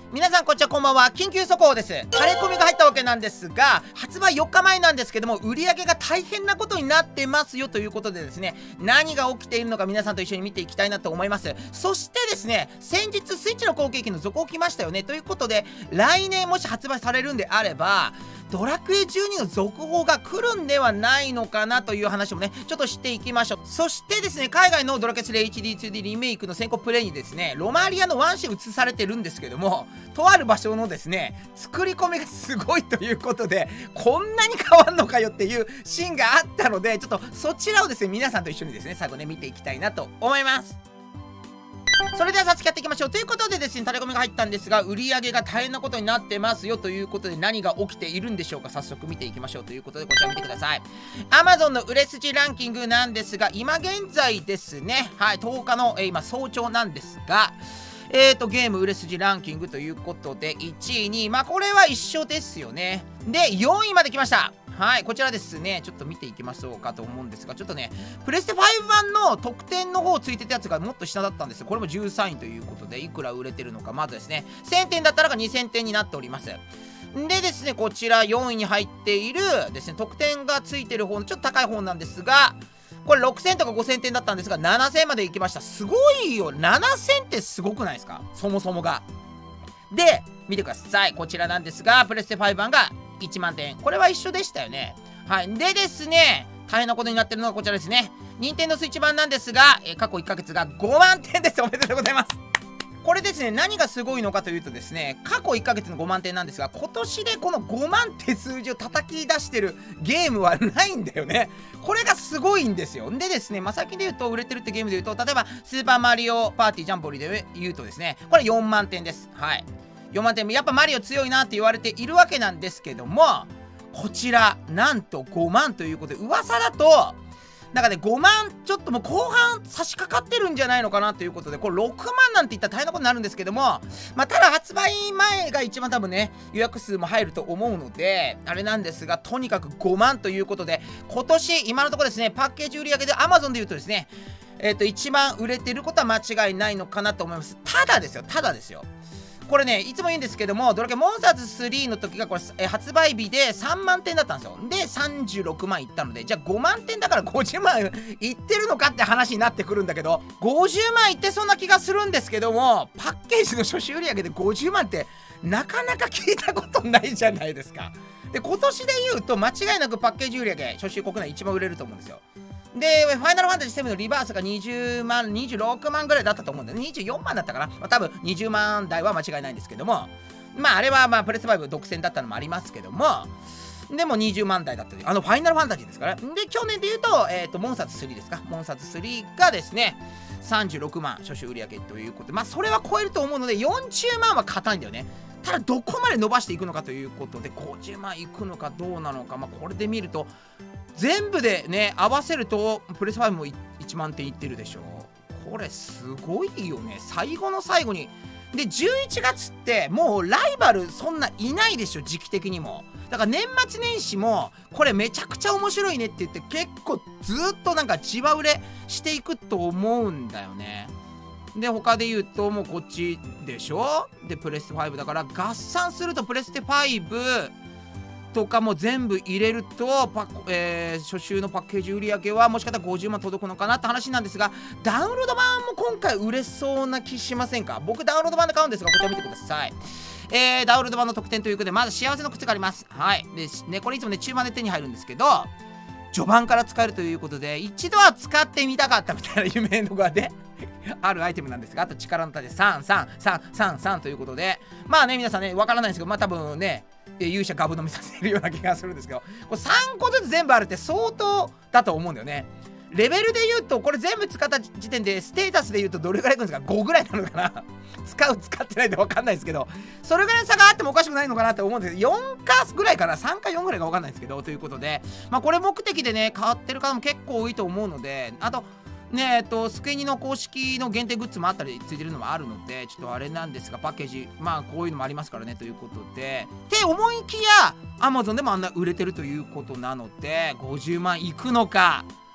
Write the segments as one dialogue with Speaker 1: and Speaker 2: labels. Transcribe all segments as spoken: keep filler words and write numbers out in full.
Speaker 1: 皆さんこんにちは、こんばんは。緊急速報です。タレコミが入ったわけなんですが、発売よっかまえなんですけども、売り上げが大変なことになってますよということでですね、何が起きているのか皆さんと一緒に見ていきたいなと思います。そしてですね、先日スイッチの後継機の続報来ましたよね。ということで、来年もし発売されるんであれば、ドラクエじゅうにの続報が来るんではないのかなという話もね、ちょっとしていきましょう。そしてですね、海外のドラクエスリー エイチディーツーディー リメイクの先行プレイにですね、ロマリアのワンシーン映されてるんですけども、とある場所のですね、作り込みがすごいということで、こんなに変わんのかよっていうシーンがあったので、ちょっとそちらをですね、皆さんと一緒にですね、最後ね、見ていきたいなと思います。それでは早速やっていきましょう。ということでですね、タレコミが入ったんですが、売り上げが大変なことになってますよということで、何が起きているんでしょうか。早速見ていきましょうということで、こちら見てください。 Amazon の売れ筋ランキングなんですが、今現在ですね、はい、とおかの、えー、今早朝なんですが、えーと、ゲーム売れ筋ランキングということで、いちい、にい、まあこれは一緒ですよね。で、よんいまで来ました。はい、こちらですね、ちょっと見ていきましょうかと思うんですが、ちょっとね、プレステファイブ版の特典の方ついてたやつがもっと下だったんですよ。これもじゅうさんいということで、いくら売れてるのか、まずですね、せんてんだったらがにせんてんになっております。でですね、こちらよんいに入っているですね、特典がついてる方のちょっと高い方なんですが、これろくせんとかごせんてんだったんですが、ななせんまで行きました。すごいよ。ななせんってすごくないですか？そもそもが。で、見てください。こちらなんですが、プレステファイブ版がいちまんてん。これは一緒でしたよね。はい。でですね、大変なことになってるのがこちらですね。任天堂スイッチ版なんですが、え過去いっかげつがごまんてんです。おめでとうございます。これですね、何がすごいのかというとですね、過去いっかげつのごまんてんなんですが、今年でこのごまんって数字を叩き出してるゲームはないんだよね。これがすごいんですよ。でですね、まあ、最近で言うと、売れてるってゲームで言うと、例えば、スーパーマリオパーティージャンボリーで言うとですね、これよんまんてんです。はい。よんまんてん、やっぱマリオ強いなって言われているわけなんですけども、こちら、なんとごまんということで、噂だと、なんかね、ごまんちょっともう後半差し掛かってるんじゃないのかなということで、これろくまんなんて言ったら大変なことになるんですけども、まあ、ただ発売前が一番多分ね、予約数も入ると思うので、あれなんですが、とにかくごまんということで、今年、今のところですね、パッケージ売り上げで Amazon で言うとですね、えっと、一番売れてることは間違いないのかなと思います。ただですよ、ただですよ。これね、いつも言うんですけども、ドラクエモンスターズスリーの時がこれ、え発売日でさんまんてんだったんですよ。で、さんじゅうろくまんいったので、じゃあごまんてんだからごじゅうまんいってるのかって話になってくるんだけど、ごじゅうまんいってそうな気がするんですけども、パッケージの初週売上でごじゅうまんってなかなか聞いたことないじゃないですか。で、今年で言うと間違いなくパッケージ売上、初週国内一番売れると思うんですよ。で、ファイナルファンタジーセブンのリバースがにじゅうまん、にじゅうろくまんぐらいだったと思うんで、にじゅうよんまんだったかな。まあ、多分にじゅうまん台は間違いないんですけども、まあ、あれはまあ、プレステファイブ独占だったのもありますけども、でもにじゅうまん台だったという、あの、ファイナルファンタジーですから。で、去年で言うと、えっと、モンスターズスリーですか。モンスターズスリーがですね、さんじゅうろくまん初週売上ということで、まあ、それは超えると思うので、よんじゅうまんは硬いんだよね。ただ、どこまで伸ばしていくのかということで、ごじゅうまんいくのかどうなのか、まあ、これで見ると、全部でね、合わせると、プレステファイブもいちまんてんいってるでしょ。これ、すごいよね。最後の最後に。で、じゅういちがつって、もうライバルそんないないでしょ、時期的にも。だから年末年始も、これめちゃくちゃ面白いねって言って、結構ずっとなんかじわ売れしていくと思うんだよね。で、他で言うと、もうこっちでしょ。で、プレステファイブだから、合算するとプレステファイブとかも全部入れるとパ、えー、初週のパッケージ売り上げはもしかしたらごじゅうまん届くのかなって話なんですが、ダウンロード版も今回売れそうな気しませんか？僕ダウンロード版で買うんですが、こちら見てください。えー、ダウンロード版の特典ということで、まず幸せの靴があります。はい。で、ね、これいつもね、中盤で手に入るんですけど、序盤から使えるということで、一度は使ってみたかったみたいな夢のがね、あるアイテムなんですが、あと力の盾さん、さん、さん、さん、さんということで、まあね、皆さんね、わからないんですけど、まあ多分ね、勇者ガブ飲みさせるような気がするんですけど、これさんこずつ全部あるって相当だと思うんだよね。レベルで言うと、これ全部使った時点で、ステータスで言うとどれぐらいいくんですか？ ご ぐらいなのかな使う、使ってないんでわかんないですけど、それぐらいの差があってもおかしくないのかなって思うんですけど、よんかぐらいかな ?さん かよんぐらいかわかんないですけど、ということで、まあこれ目的でね、変わってる方も結構多いと思うので、あと、ねえ、っと、スクエニの公式の限定グッズもあったりついてるのもあるので、ちょっとあれなんですが、パッケージ、まあこういうのもありますからね、ということで、って思いきや、Amazon でもあんな売れてるということなので、ごじゅうまんいくのか、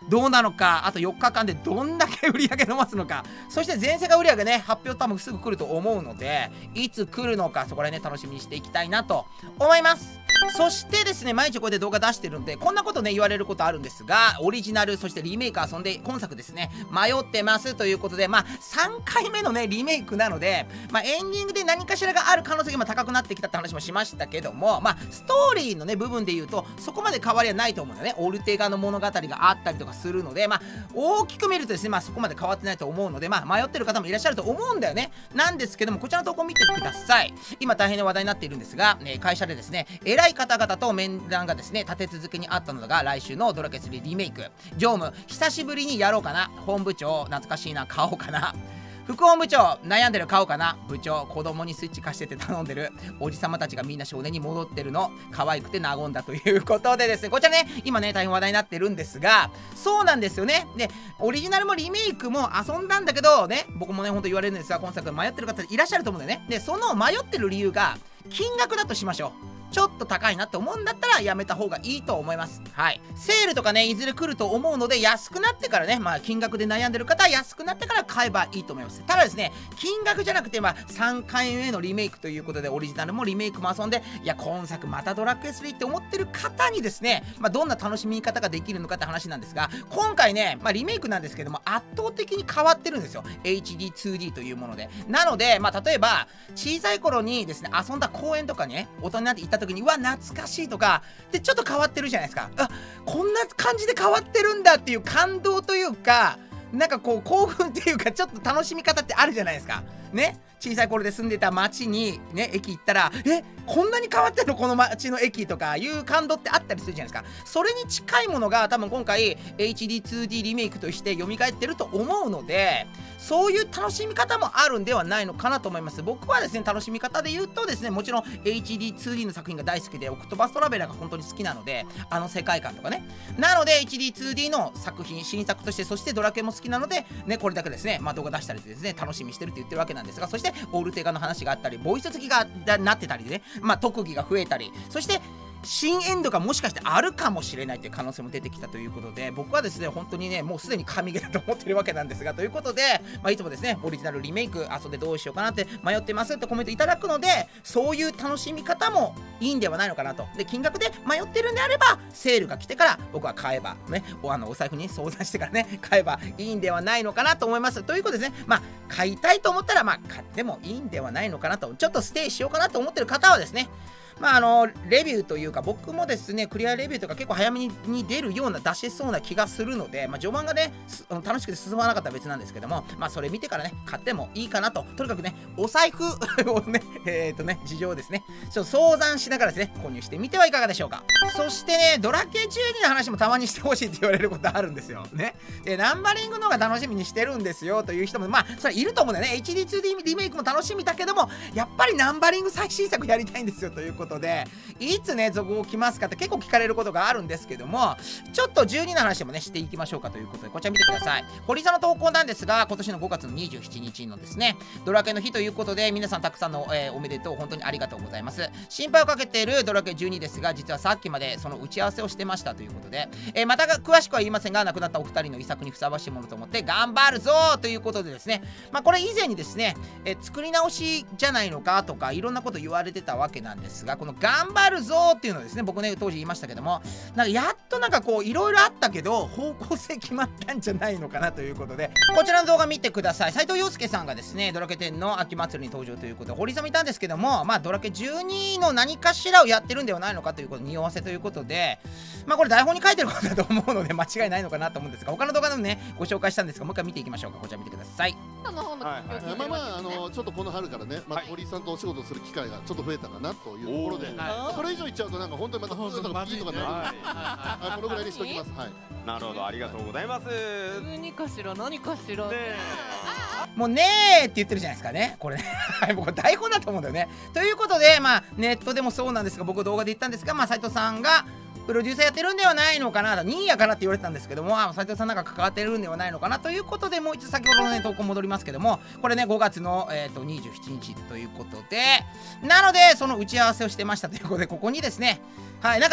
Speaker 1: どうなのか、あとよっかかんでどんだけ売り上げ伸ばすのか、そして全世界売り上げね、発表多分すぐ来ると思うので、いつ来るのか、そこら辺ね、楽しみにしていきたいなと思います。そしてですね、毎日こうやって動画出してるんで、こんなことね、言われることあるんですが、オリジナル、そしてリメイク遊んで、今作ですね、迷ってますということで、まあ、さんかいめのね、リメイクなので、まあ、エンディングで何かしらがある可能性が高くなってきたって話もしましたけども、まあ、ストーリーのね、部分で言うと、そこまで変わりはないと思うんだよね。オルテガの物語があったりとかするので、まあ、大きく見るとですね、まあ、そこまで変わってないと思うので、まあ、迷ってる方もいらっしゃると思うんだよね。なんですけども、こちらの投稿見てください。今大変な話題になっているんですが、ね、会社でですね、偉い方々と面談がですね、立て続けにあったのが、来週のドラケスリーリメイク。常務、久しぶりにやろうかな。本部長、懐かしいな、買おうかな。副本部長、悩んでる、買おうかな。部長、子供にスイッチ貸してて頼んでる。おじさまたちがみんな少年に戻ってるの。可愛くて和んだということでですね、こちらね、今ね、大変話題になってるんですが、そうなんですよね。で、オリジナルもリメイクも遊んだんだけど、ね、僕もね、ほんと言われるんですが、今作迷ってる方いらっしゃると思うんだよね。で、その迷ってる理由が、金額だとしましょう。ちょっと高いなって思うんだったらやめた方がいいと思います。はい。セールとかね、いずれ来ると思うので、安くなってからね、まあ、金額で悩んでる方は安くなってから買えばいいと思います。ただですね、金額じゃなくて、まあ、さんかいめのリメイクということで、オリジナルもリメイクも遊んで、いや、今作またドラクエスリーって思ってる方にですね、まあ、どんな楽しみ方ができるのかって話なんですが、今回ね、まあ、リメイクなんですけども、圧倒的に変わってるんですよ。エイチディーツーディー というもので。なので、まあ、例えば、小さい頃にですね、遊んだ公園とかにね、大人になって行った時に、うわ、懐かしいとかでちょっと変わってるじゃないですか。あ、こんな感じで変わってるんだっていう感動というか、なんかこう興奮っていうか、ちょっと楽しみ方ってあるじゃないですかね。小さい頃で住んでた町にね、駅行ったら、え、こんなに変わってんのこの町の駅とかいう感動ってあったりするじゃないですか。それに近いものが多分今回 エイチディーツーディー リメイクとして蘇ってると思うので、そういう楽しみ方もあるんではないのかなと思います。僕はですね、楽しみ方で言うとですね、もちろん エイチディーツーディー の作品が大好きで、オクトバストラベラーが本当に好きなので、あの世界観とかね。なので エイチディーツーディー の作品、新作として、そしてドラケも好きなので、ね、これだけですね、まあ動画出したりでですね、楽しみにしてるって言ってるわけなんですが、そしてオルテガの話があったり、ボイス付きがなってたりでね、まあ特技が増えたり、そして新エンドがもしかしてあるかもしれないという可能性も出てきたということで、僕はですね、本当にね、もうすでに神ゲーだと思ってるわけなんですが、ということで、まあ、いつもですね、オリジナルリメイク遊んでどうしようかなって迷ってますってコメントいただくので、そういう楽しみ方もいいんではないのかなと。で、金額で迷ってるんであれば、セールが来てから僕は買えば、ね、おあのお財布に相談してからね、買えばいいんではないのかなと思います。ということですね、まあ、買いたいと思ったら、まあ、買ってもいいんではないのかなと、ちょっとステイしようかなと思ってる方はですね、まああのレビューというか、僕もですねクリアレビューとか結構早めに出るような出しそうな気がするので、まあ、序盤がね楽しくて進まなかったら別なんですけども、まあそれ見てからね買ってもいいかなと。とにかくねお財布をねえっとね事情をですねちょっと相談しながらですね購入してみてはいかがでしょうか。そしてねドラケじゅうにの話もたまにしてほしいって言われることあるんですよね。でナンバリングの方が楽しみにしてるんですよという人もまあそれいると思うんだよね。 エイチディーツーディー リメイクも楽しみだけどもやっぱりナンバリング最新作やりたいんですよということで、いつね続報来ますかって結構聞かれることがあるんですけども、ちょっとじゅうにの話もねしていきましょうかということで、こちら見てください。堀さんの投稿なんですが、今年のごがつのにじゅうしちにちのですねドラケの日ということで、皆さんたくさんの、えー、おめでとう本当にありがとうございます。心配をかけているドラケじゅうにですが、実はさっきまでその打ち合わせをしてましたということで、えー、また詳しくは言いませんが、亡くなったお二人の遺作にふさわしいものと思って頑張るぞということでですね、まあこれ以前にですね、えー、作り直しじゃないのかとかいろんなこと言われてたわけなんですが、この頑張るぞっていうのをですね僕ね当時言いましたけども、なんかやっとなんかこういろいろあったけど方向性決まったんじゃないのかなということで、こちらの動画見てください。斉藤陽介さんがですねドラケテンの秋祭りに登場ということで、堀さんもいたんですけども、まあドラケじゅうにの何かしらをやってるんではないのかということ匂わせということで、まあこれ台本に書いてることだと思うので間違いないのかなと思うんですが、他の動画でもねご紹介したんですが、もう一回見ていきましょうか。こちら見てください。
Speaker 2: まあまああのちょっとこの春からね、まあ堀さんとお仕事する機会がちょっと増えたかなというところで、それ以上いっちゃうとなんか本当にまたフーとかピーとかなるので、このぐらいにしておきます。はい。
Speaker 3: なるほど、ありがとうございます。
Speaker 4: 何かしら何かしらね。
Speaker 1: もうねーって言ってるじゃないですかねこれね僕台本だと思うんだよね。ということでまあネットでもそうなんですが、僕動画で言ったんですが、まあ斉藤さんがプロデューサーやってるんではないのかな、ニーヤかなって言われてたんですけども、斉藤さんなんか関わってるんではないのかなということで、もう一度先ほどのね投稿戻りますけども、これねごがつの、えー、とにじゅうしちにちということで、なのでその打ち合わせをしてましたということで、ここにですねはいなんかね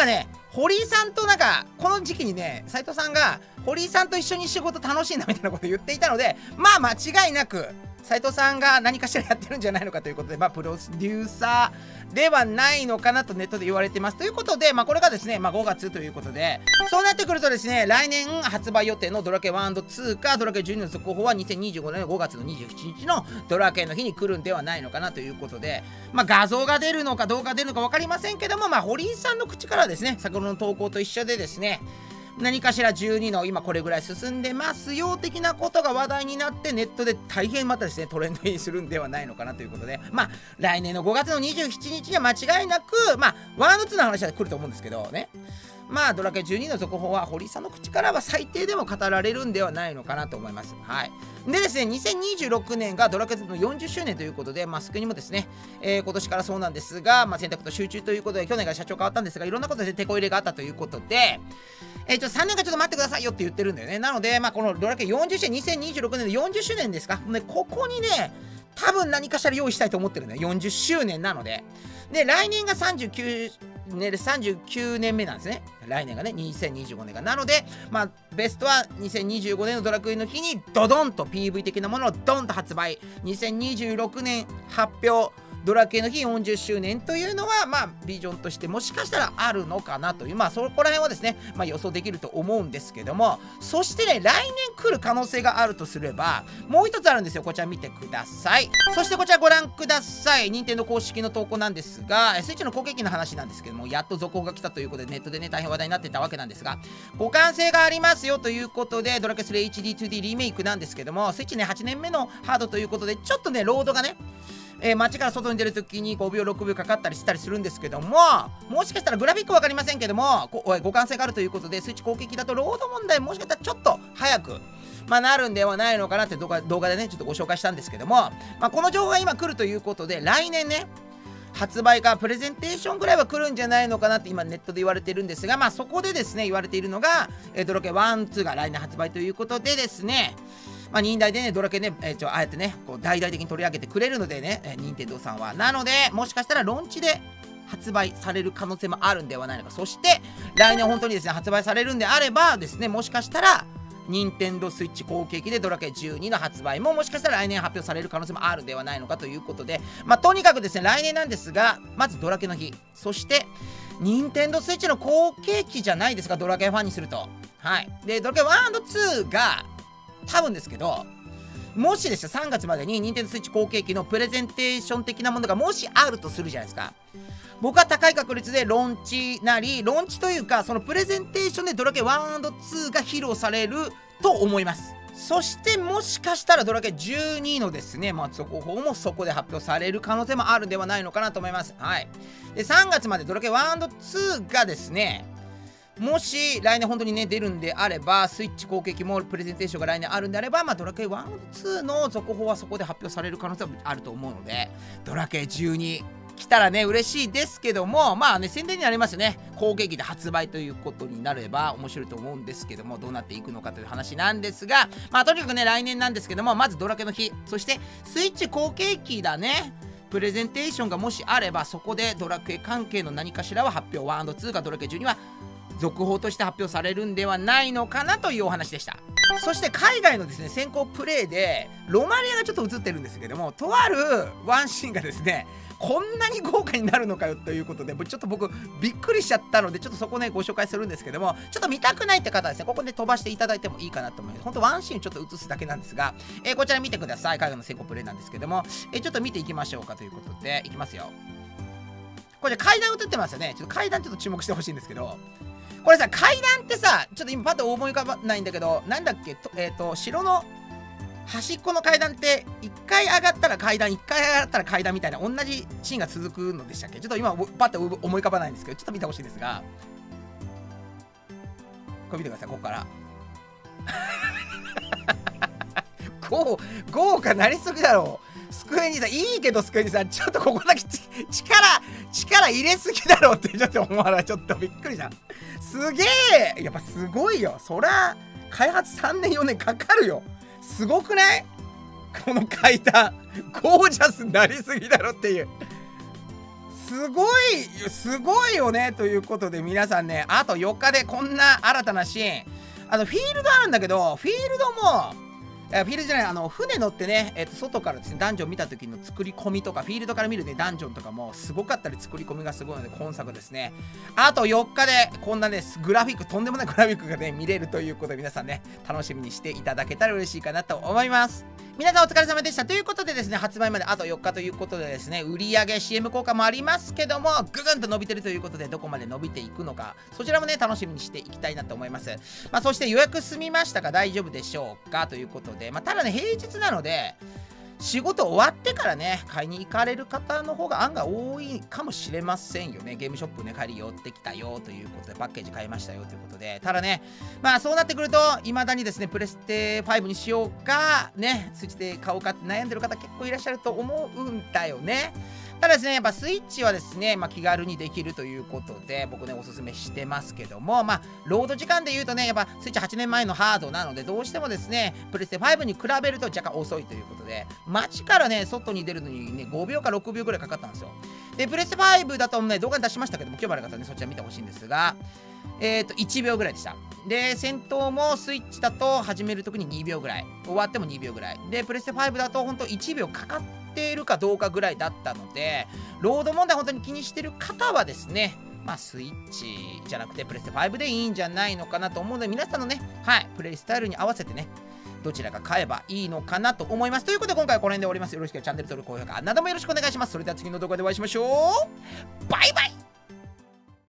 Speaker 1: 堀井さんとなんかこの時期にね斉藤さんが堀井さんと一緒に仕事楽しいなみたいなことを言っていたので、まあ間違いなく斉藤さんが何かしらやってるんじゃないのかということで、まあプロデューサーではないのかなとネットで言われてますということで、まあこれがですね、まあごがつということで、そうなってくるとですね、来年発売予定のドラケワン&ツーかドラケじゅうにの続報はにせんにじゅうごねんのごがつのにじゅうしちにちのドラケの日に来るんではないのかなということで、まあ画像が出るのか動画が出るのか分かりませんけども、まあ堀井さんの口からですね、先ほどの投稿と一緒でですね、何かしらじゅうにの今これぐらい進んでますよ的なことが話題になってネットで大変またですねトレンドにするんではないのかなということで、まあ来年のごがつのにじゅうしちにちには間違いなくまあワン&ツーの話は来ると思うんですけどね、まあドラケじゅうにの続報は堀井さんの口からは最低でも語られるんではないのかなと思います。はい。でですね、にせんにじゅうろくねんがドラケのよんじゅっしゅうねんということで、まあ、スクにもですね、えー、今年からそうなんですが、まあ、選択と集中ということで、去年から社長変わったんですが、いろんなことで手こ入れがあったということで、えー、ちょっとさんねんかんちょっと待ってくださいよって言ってるんだよね。なので、まあ、このドラケよんじゅっしゅうねん、にせんにじゅうろくねんのよんじゅっしゅうねんですか、ね、ここにね、多分何かしら用意したいと思ってるんだよ。よんじゅっしゅうねんなので。で、来年がさんじゅうきゅうねんでさんじゅうきゅうねんめなんですね。来年がね、にせんにじゅうごねんが。なので、まあ、ベストはにせんにじゅうごねんのドラクエの日にドドンと ピーブイ 的なものをドンと発売。にせんにじゅうろくねん発表。ドラクエの日よんじゅっしゅうねんというのは、まあ、ビジョンとしてもしかしたらあるのかなという、まあ、そこら辺はですね、まあ、予想できると思うんですけども、そしてね、来年来る可能性があるとすれば、もう一つあるんですよ。こちら見てください。そしてこちらご覧ください。任天堂公式の投稿なんですが、スイッチの後継機の話なんですけども、やっと続報が来たということで、ネットでね、大変話題になってたわけなんですが、互換性がありますよということで、ドラクエスリーエイチディーツーディー リメイクなんですけども、スイッチね、はちねんめのハードということで、ちょっとね、ロードがね、えー、街から外に出るときにごびょうろくびょうかかったりしたりするんですけども、もしかしたらグラフィック分かりませんけども、互換性があるということで、スイッチ後継機だとロード問題もしかしたらちょっと早く、まあ、なるんではないのかなって動画、動画でねちょっとご紹介したんですけども、まあ、この情報が今来るということで、来年ね発売かプレゼンテーションぐらいは来るんじゃないのかなって今ネットで言われているんですが、まあそこでですね言われているのが、えー、ドラケワン、ツーが来年発売ということでですね、まあ、忍耐でね、ドラケね、えー、ちょああやってね、こう大々的に取り上げてくれるのでね、えー、任天堂さんは。なので、もしかしたらローンチで発売される可能性もあるんではないのか。そして、来年本当にですね、発売されるんであればですね、もしかしたら、任天堂スイッチ後継機でドラケじゅうにの発売ももしかしたら来年発表される可能性もあるんではないのかということで、まあ、とにかくですね、来年なんですが、まずドラケの日、そして、任天堂スイッチの後継機じゃないですか、ドラケファンにすると。はい。で、ドラケワン&ツーが、多分ですけど、もしですよ、さんがつまでに Nintendo Switch 後継機のプレゼンテーション的なものがもしあるとするじゃないですか。僕は高い確率でローンチなり、ローンチというか、そのプレゼンテーションでドラケワン&ツーが披露されると思います。そしてもしかしたらドラケじゅうにのですね、まあ、続報もそこで発表される可能性もあるんではないのかなと思います。はい。で、さんがつまでドラケワン&ツーがですね、もし来年本当にね出るんであれば、スイッチ後継機もプレゼンテーションが来年あるんであれば、まあ、ドラケワン&ツーの続報はそこで発表される可能性もあると思うので、ドラケじゅうに来たらね嬉しいですけども、まあね宣伝になりますよね。後継機で発売ということになれば面白いと思うんですけども、どうなっていくのかという話なんですが、まあとにかくね来年なんですけども、まずドラケの日、そしてスイッチ後継機だね。プレゼンテーションがもしあれば、そこでドラクエ関係の何かしらは発表、ワン&ツーがドラケじゅうには続報として発表されるんではないのかなというお話でした。そして海外のですね先行プレイでロマリアがちょっと映ってるんですけども、とあるワンシーンがですねこんなに豪華になるのかよということで、ちょっと僕びっくりしちゃったので、ちょっとそこねご紹介するんですけども、ちょっと見たくないって方はですねここで飛ばしていただいてもいいかなと思います。本当ワンシーンちょっと映すだけなんですが、えー、こちら見てください。海外の先行プレイなんですけども、えー、ちょっと見ていきましょうかということで、いきますよ。これ階段映ってますよね。ちょっと階段ちょっと注目してほしいんですけど、これさ、階段ってさ、ちょっと今パッと思い浮かばないんだけど、なんだっけ、とえっと、城の端っこの階段って、いっかい上がったら階段、いっかい上がったら階段みたいな、同じシーンが続くのでしたっけ？ちょっと今、パッと思い浮かばないんですけど、ちょっと見てほしいんですが、これ見てください、ここから。豪豪華なりすぎだろう。スクエニさん、いいけどスクエニさん、ちょっとここだけ力、力入れすぎだろうってちょっと思わない。ちょっとびっくりじゃん。すげえやっぱすごいよ。そら、開発さんねんよねんかかるよ。すごくない？この階段。ゴージャスになりすぎだろっていう。 すごいすごいよね。ということで皆さんね、あとよっかでこんな新たなシーン、あのフィールドあるんだけど、フィールドもえフィールドじゃない、あの船乗ってね、えっと、外からですねダンジョン見た時の作り込みとか、フィールドから見るねダンジョンとかもすごかったり、作り込みがすごいので今作ですね、あとよっかでこんなねグラフィック、とんでもないグラフィックがね見れるということで、皆さんね楽しみにしていただけたら嬉しいかなと思います。皆さんお疲れ様でした。ということでですね、発売まであとよっかということでですね、売上 シーエム 効果もありますけども、ぐぐんと伸びてるということで、どこまで伸びていくのか、そちらもね楽しみにしていきたいなと思います。まあそして予約済みましたか、大丈夫でしょうかということで、まあただね平日なので仕事終わってからね買いに行かれる方の方が案外多いかもしれませんよね。ゲームショップね帰り寄ってきたよということで、パッケージ買いましたよということで、ただねまあそうなってくると未だにですねプレステファイブにしようかねスイッチで買おうかって悩んでる方結構いらっしゃると思うんだよね。ただですね、やっぱスイッチはですね、まあ、気軽にできるということで、僕ね、おすすめしてますけども、まあ、ロード時間で言うとね、やっぱスイッチはちねんまえのハードなので、どうしてもですね、プレステファイブに比べると若干遅いということで、街からね、外に出るのにね、ごびょうかろくびょうぐらいかかったんですよ。で、プレステファイブだとね、動画に出しましたけども、興味ある方はね、そちら見てほしいんですが、えっと、いちびょうぐらいでした。で、戦闘もスイッチだと始めるときににびょうぐらい。終わってもにびょうぐらい。で、プレステファイブだとほんといちびょうかかっているかどうかぐらいだったので、ロード問題本当に気にしてる方はですね、まあ、スイッチじゃなくてプレステファイブでいいんじゃないのかなと思うので、皆さんのね、はい、プレイスタイルに合わせてね、どちらか買えばいいのかなと思います。ということで、今回はこの辺で終わります。よろしければチャンネル登録、高評価などもよろしくお願いします。それでは次の動画でお会いしましょう。バイバイ。